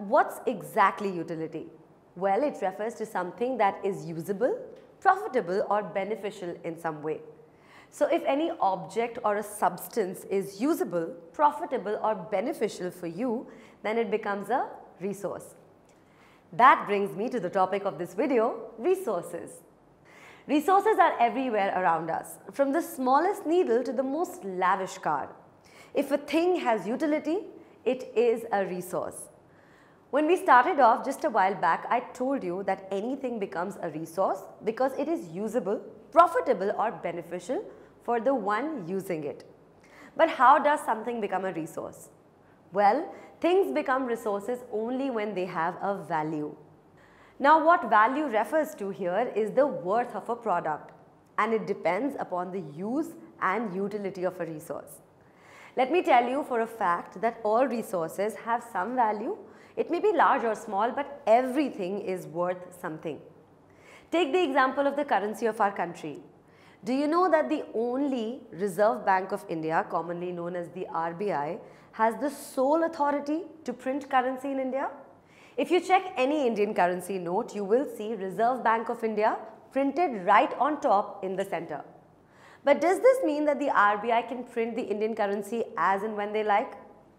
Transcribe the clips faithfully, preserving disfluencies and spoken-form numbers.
what's exactly utility? Well, it refers to something that is usable, profitable or beneficial in some way. So if any object or a substance is usable, profitable or beneficial for you, then it becomes a resource. That brings me to the topic of this video, resources. Resources are everywhere around us, from the smallest needle to the most lavish car. If a thing has utility, it is a resource. When we started off just a while back, I told you that anything becomes a resource because it is usable, profitable or beneficial for the one using it. But how does something become a resource? Well, things become resources only when they have a value. Now, what value refers to here is the worth of a product, and it depends upon the use and utility of a resource. Let me tell you for a fact that all resources have some value. It may be large or small, but everything is worth something. Take the example of the currency of our country. Do you know that the only Reserve Bank of India, commonly known as the R B I, has the sole authority to print currency in India? If you check any Indian currency note, you will see Reserve Bank of India printed right on top in the center. But does this mean that the R B I can print the Indian currency as and when they like?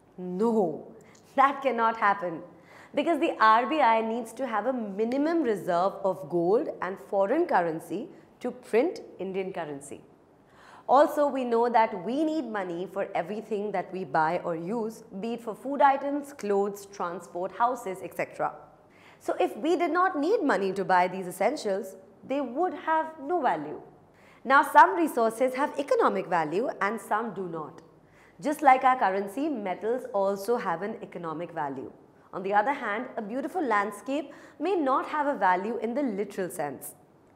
No, that cannot happen, because the R B I needs to have a minimum reserve of gold and foreign currency to print Indian currency. Also, we know that we need money for everything that we buy or use, be it for food items, clothes, transport, houses, et cetera. So if we did not need money to buy these essentials, they would have no value. Now, some resources have economic value and some do not. Just like our currency, metals also have an economic value. On the other hand, a beautiful landscape may not have a value in the literal sense.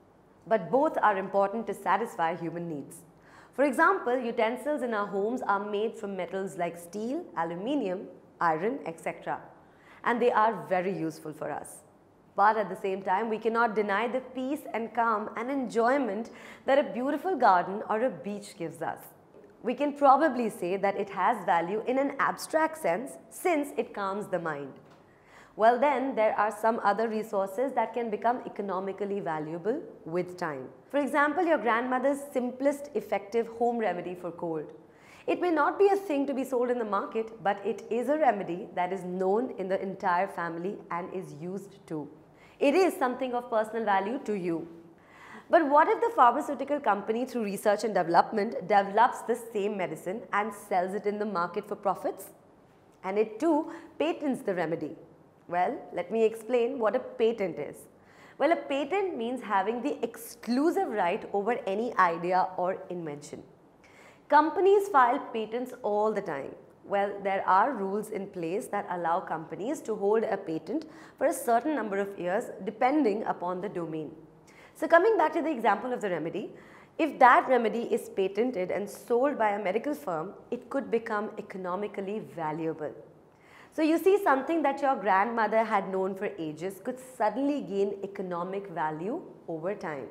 But both are important to satisfy human needs. For example, utensils in our homes are made from metals like steel, aluminium, iron, et cetera. And they are very useful for us. But at the same time, we cannot deny the peace and calm and enjoyment that a beautiful garden or a beach gives us. We can probably say that it has value in an abstract sense since it calms the mind. Well then, there are some other resources that can become economically valuable with time. For example, your grandmother's simplest effective home remedy for cold. It may not be a thing to be sold in the market, but it is a remedy that is known in the entire family and is used too. It is something of personal value to you. But what if the pharmaceutical company, through research and development, develops the same medicine and sells it in the market for profits? And it too patents the remedy. Well, let me explain what a patent is. Well, a patent means having the exclusive right over any idea or invention. Companies file patents all the time. Well, there are rules in place that allow companies to hold a patent for a certain number of years depending upon the domain. So coming back to the example of the remedy, if that remedy is patented and sold by a medical firm, it could become economically valuable. So you see, something that your grandmother had known for ages could suddenly gain economic value over time.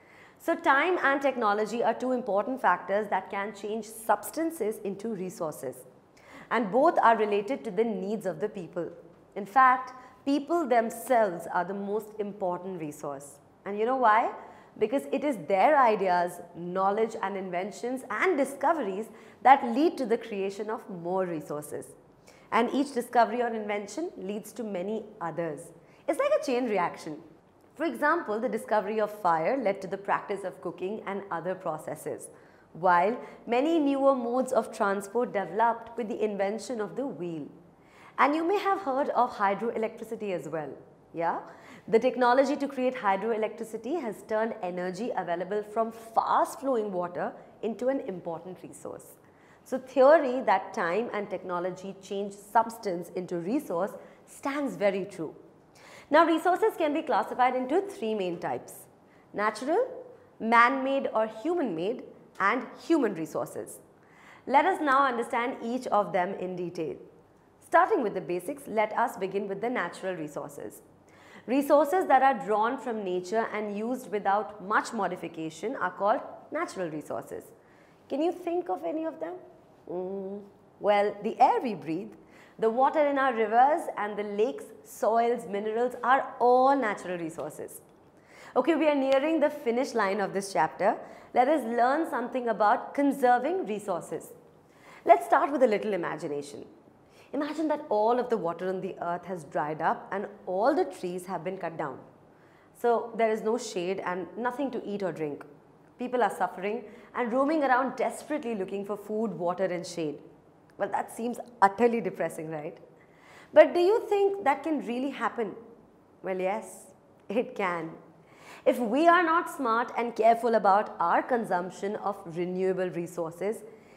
So time and technology are two important factors that can change substances into resources. And both are related to the needs of the people. In fact, people themselves are the most important resource. And you know why? Because it is their ideas, knowledge and inventions and discoveries that lead to the creation of more resources. And each discovery or invention leads to many others. It's like a chain reaction. For example, the discovery of fire led to the practice of cooking and other processes, while many newer modes of transport developed with the invention of the wheel. And you may have heard of hydroelectricity as well. Yeah? The technology to create hydroelectricity has turned energy available from fast flowing water into an important resource. So theory that time and technology change substance into resource stands very true. Now resources can be classified into three main types: natural, man-made or human-made, and human resources. Let us now understand each of them in detail. Starting with the basics, let us begin with the natural resources. Resources that are drawn from nature and used without much modification are called natural resources. Can you think of any of them? Mm. Well, the air we breathe, The water in our rivers and the lakes, soils, minerals are all natural resources. Okay, we are nearing the finish line of this chapter. Let us learn something about conserving resources. Let's start with a little imagination. Imagine that all of the water on the earth has dried up and all the trees have been cut down. So there is no shade and nothing to eat or drink. People are suffering and roaming around desperately looking for food, water and shade. Well, that seems utterly depressing, right? But do you think that can really happen? Well, yes, it can. If we are not smart and careful about our consumption of renewable resources,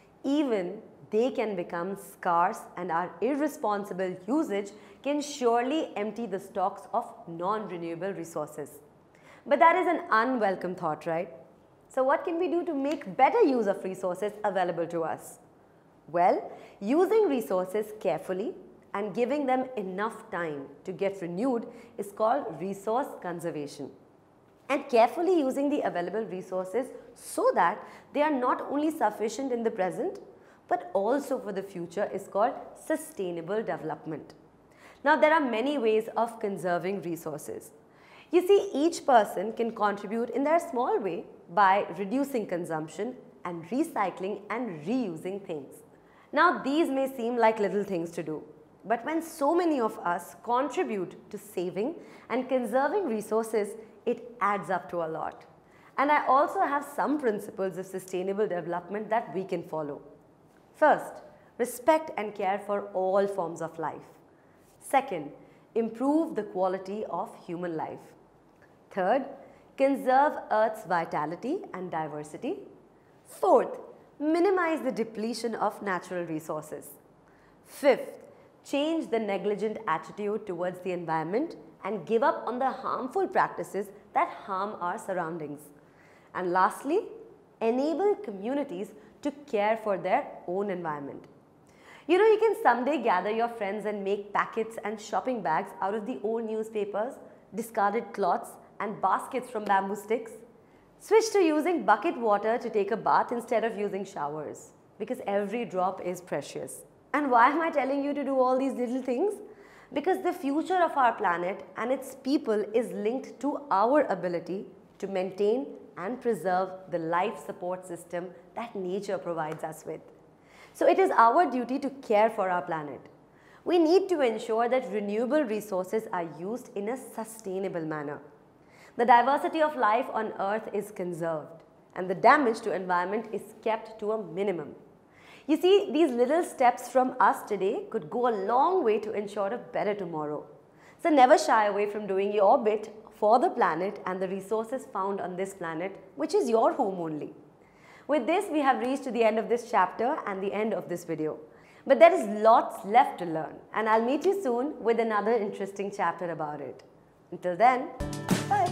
even they can become scarce, and our irresponsible usage can surely empty the stocks of non-renewable resources. But that is an unwelcome thought, right? So what can we do to make better use of resources available to us? Well, using resources carefully and giving them enough time to get renewed is called resource conservation. And carefully using the available resources so that they are not only sufficient in the present but also for the future is called sustainable development. Now, there are many ways of conserving resources. You see, each person can contribute in their small way by reducing consumption and recycling and reusing things. Now, these may seem like little things to do, but when so many of us contribute to saving and conserving resources, it adds up to a lot. And I also have some principles of sustainable development that we can follow. First, respect and care for all forms of life. Second, improve the quality of human life. Third, conserve Earth's vitality and diversity. Fourth, minimize the depletion of natural resources. Fifth, change the negligent attitude towards the environment and give up on the harmful practices that harm our surroundings. And lastly, enable communities to care for their own environment. You know, you can someday gather your friends and make packets and shopping bags out of the old newspapers, discarded cloths and baskets from bamboo sticks. Switch to using bucket water to take a bath instead of using showers, because every drop is precious. And why am I telling you to do all these little things? Because the future of our planet and its people is linked to our ability to maintain and preserve the life support system that nature provides us with. So it is our duty to care for our planet. We need to ensure that renewable resources are used in a sustainable manner. The diversity of life on Earth is conserved and the damage to environment is kept to a minimum. You see, these little steps from us today could go a long way to ensure a better tomorrow. So never shy away from doing your bit for the planet and the resources found on this planet, which is your home only. With this, we have reached to the end of this chapter and the end of this video. But there is lots left to learn, and I'll meet you soon with another interesting chapter about it. Until then, bye.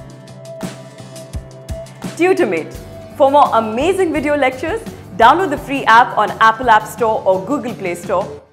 Tutormate. For more amazing video lectures, download the free app on Apple App Store or Google Play Store